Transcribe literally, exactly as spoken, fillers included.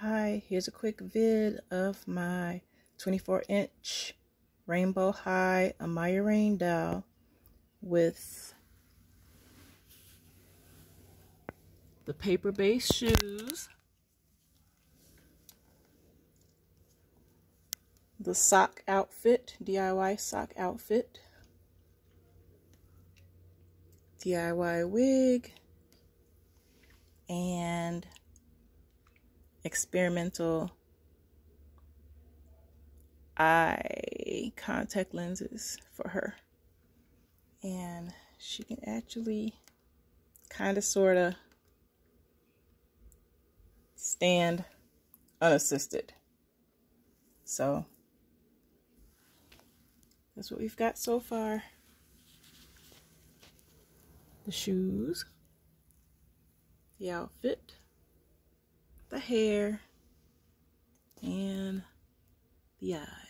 Hi, here's a quick vid of my twenty-four inch rainbow high Amaya Raine doll with the paper-based shoes, the sock outfit, D I Y sock outfit, D I Y wig, and experimental eye contact lenses for her. And she can actually kind of sort of stand unassisted. So that's what we've got so far. The shoes, the outfit, the hair, and the eye.